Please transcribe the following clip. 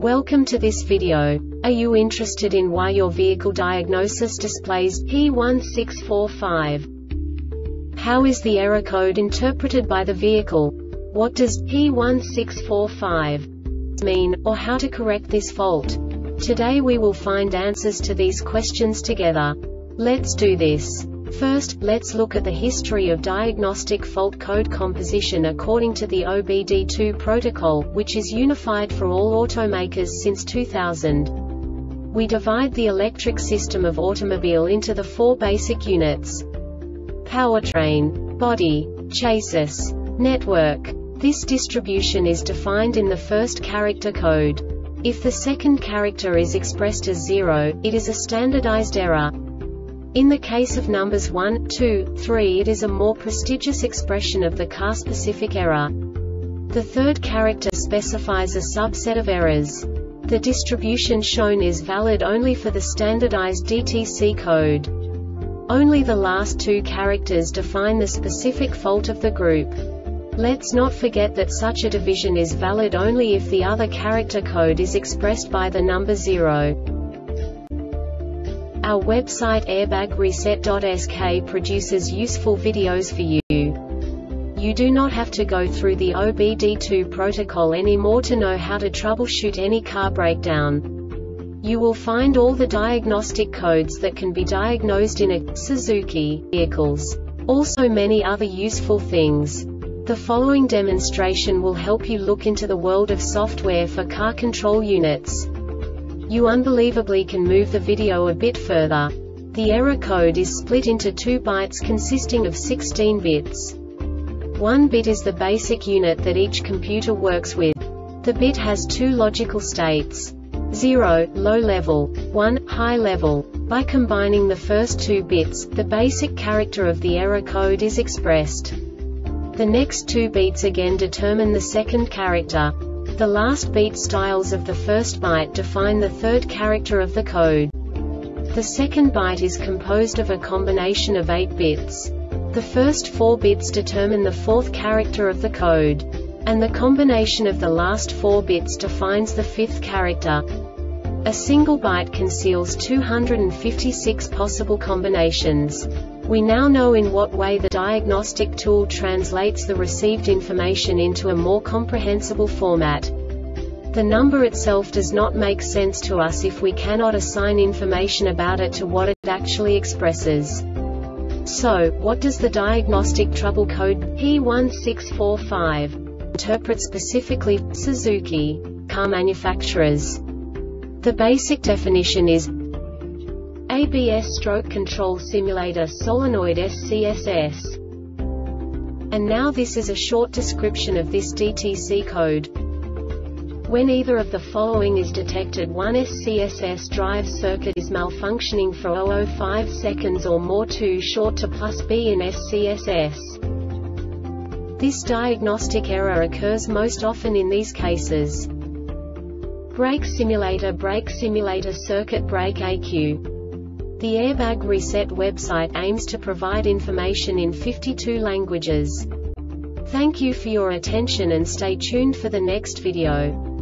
Welcome to this video. Are you interested in why your vehicle diagnosis displays P1645? How is the error code interpreted by the vehicle? What does P1645 mean, or how to correct this fault? Today we will find answers to these questions together. Let's do this. First, let's look at the history of diagnostic fault code composition according to the OBD2 protocol, which is unified for all automakers since 2000. We divide the electric system of automobile into the four basic units: powertrain, body, chassis, network. This distribution is defined in the first character code. If the second character is expressed as 0, it is a standardized error. In the case of numbers 1, 2, 3, it is a more prestigious expression of the car-specific error. The third character specifies a subset of errors. The distribution shown is valid only for the standardized DTC code. Only the last two characters define the specific fault of the group. Let's not forget that such a division is valid only if the other character code is expressed by the number 0. Our website airbagreset.sk produces useful videos for you. You do not have to go through the OBD2 protocol anymore to know how to troubleshoot any car breakdown. You will find all the diagnostic codes that can be diagnosed in a Suzuki vehicles. Also many other useful things. The following demonstration will help you look into the world of software for car control units. You unbelievably can move the video a bit further. The error code is split into 2 bytes consisting of 16 bits. 1 bit is the basic unit that each computer works with. The bit has 2 logical states: 0, low level, 1, high level. By combining the first 2 bits, the basic character of the error code is expressed. The next 2 beats again determine the second character. The last beat styles of the first byte define the third character of the code. The second byte is composed of a combination of 8 bits. The first 4 bits determine the fourth character of the code. And the combination of the last 4 bits defines the fifth character. A single byte conceals 256 possible combinations. We now know in what way the diagnostic tool translates the received information into a more comprehensible format. The number itself does not make sense to us if we cannot assign information about it to what it actually expresses. So, what does the diagnostic trouble code P1645 interpret specifically for Suzuki car manufacturers? The basic definition is ABS stroke control simulator solenoid SCSS. And now this is a short description of this DTC code. When either of the following is detected: 1 SCSS drive circuit is malfunctioning for 0.05 seconds or more, 2 short to +B in SCSS. This diagnostic error occurs most often in these cases: brake simulator circuit brake ECU. The Airbag Reset website aims to provide information in 52 languages. Thank you for your attention and stay tuned for the next video.